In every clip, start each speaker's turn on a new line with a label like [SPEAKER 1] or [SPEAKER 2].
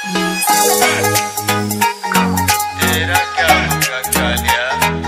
[SPEAKER 1] तेरा क्या होगा कालिया,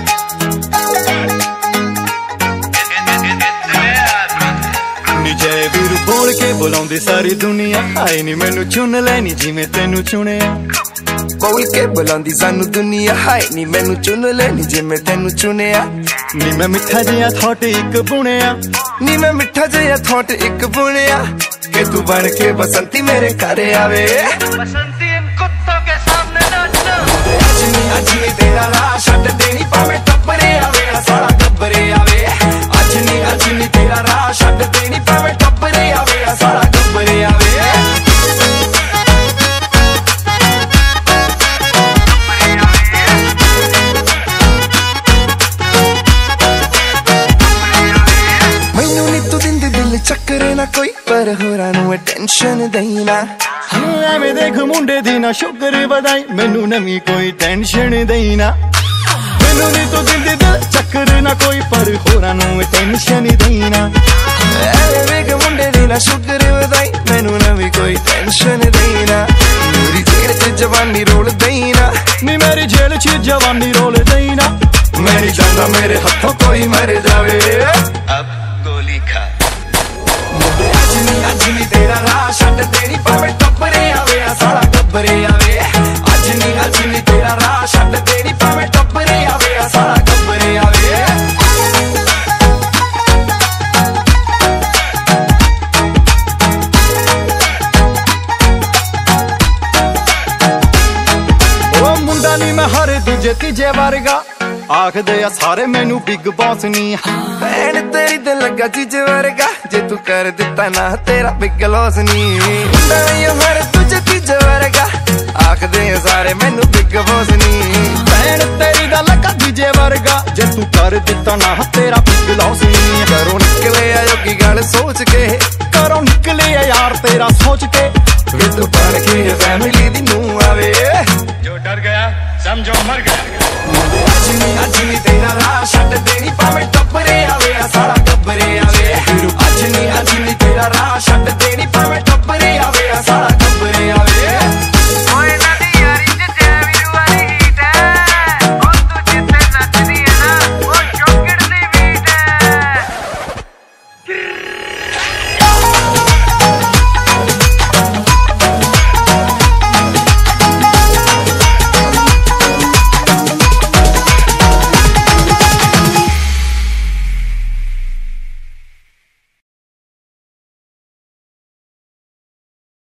[SPEAKER 2] जय वीर बोल के बुलाउंदी सारी दुनिया, आए नी मैनू चुन लैनी जिवें तैनू चुनिया।
[SPEAKER 3] बोल के बुलाउंदी सानू दुनिया, हाय नी मैनू चुन लैनी जिवें तैनू चुनिया।
[SPEAKER 2] नी मैं मिठा जिहा थॉट इक बुनिया,
[SPEAKER 3] नी मैं मिठा जिहा थॉट इक बुनिया, के तू बन के बसंती मेरे घर आवे।
[SPEAKER 1] बसंती इन कुत्तों के सामने नाचना।
[SPEAKER 3] अज नी तेरा राह छड्ड देनी भावें टप्परे आवे, साला गब्बरे आवे। अज नी तेरा राह छड्ड देनी भावें टप्परे आवे, साला गब्बरे आवे। मैनू नी तू दिंदी दिल चक्करे ना कोई, पर होरां नू टेंशन देना।
[SPEAKER 2] ਐਵੇਂ देख मुंडे दी ना शुगर बधाई, मैनू नवी कोई टेंशन देना। मैनू नी तू दिंदी दिल चक्कर ना कोई, पर होरां नू टेंशन देना।
[SPEAKER 3] ऐवें देख मुंडे दी ना शुगर बधाई, मैनू नवी कोई टेंशन देना। मेरी जेल च जवानी रोल देना,
[SPEAKER 2] नी मेरी जेल च जवानी रोल देना।
[SPEAKER 3] मैं नहीं चाहता मेरे हाथों कोई मर जावे।
[SPEAKER 1] अब गोली खा।
[SPEAKER 3] अज नी तेरा राह छड्ड देनी भावें टप्परे आवे, साला गब्बरे आवे। अज नी तेरा राह छड्ड देनी भावें टप्परे आवे, साला गब्बरे आवे।
[SPEAKER 2] ओ मुंडा नी मैं हर दूजे तीजे वर्गा, आखदे आ सारे मैनू बिग बॉस नी।
[SPEAKER 3] भैन तेरी ते लगा चीज वर्गा, जे तू कर दिता ना तेरा बिग लॉस नी। हर तुझे चीज वर्गा, आखदे सारे मैनू बिग बॉस नी।
[SPEAKER 2] भैन तेरी दा लगा जीजे वर्गा, जे तू कर दिता ना तेरा बिग लॉस नी।
[SPEAKER 3] घरों निकले आयो की गल सोच के,
[SPEAKER 2] घरों निकले यार तेरा सोच के।
[SPEAKER 3] वे तू बन के फैमिली दी नू आवे।
[SPEAKER 1] जो डर गया समझो मर गया।
[SPEAKER 3] अज नी तेरा राह छड्ड देनी भावें टप्परे आवे, साला